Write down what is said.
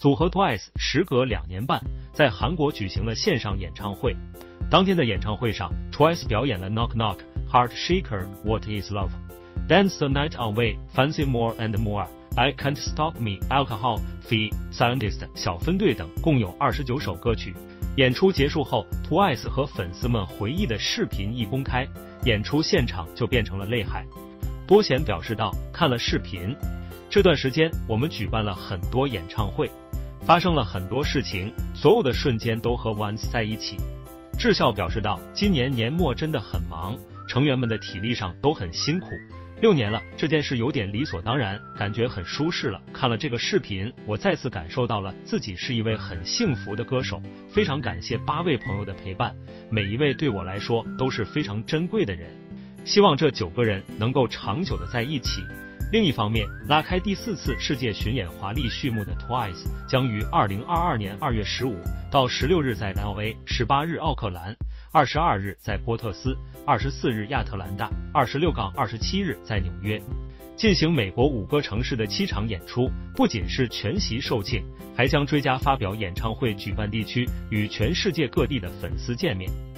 组合 TWICE 时隔2年半，在韩国举行了线上演唱会。当天的演唱会上 ，TWICE 表演了 Knock Knock、Heart Shaker、What Is Love、Dance the Night Away、Fancy More and More、I Can't Stop Me、Alcohol、Fe、Scientist、小分队等，共有29首歌曲。演出结束后 ，TWICE 和粉丝们回忆的视频一公开，演出现场就变成了泪海。多贤表示道：“看了视频，这段时间我们举办了很多演唱会，发生了很多事情，所有的瞬间都和 ONCE 在一起。”智孝表示道：“今年年末真的很忙，成员们的体力上都很辛苦。6年了，这件事有点理所当然，感觉很舒适了。看了这个视频，我再次感受到了自己是一位很幸福的歌手。非常感谢8位朋友的陪伴，每一位对我来说都是非常珍贵的人。希望这9个人能够长久的在一起。”另一方面，拉开第4次世界巡演华丽序幕的 TWICE 将于2022年2月15到16日在 LA、18日奥克兰、22日在波特斯、24日亚特兰大、26-27日在纽约，进行美国5个城市的7场演出。不仅是全席售罄，还将追加发表演唱会举办地区与全世界各地的粉丝见面。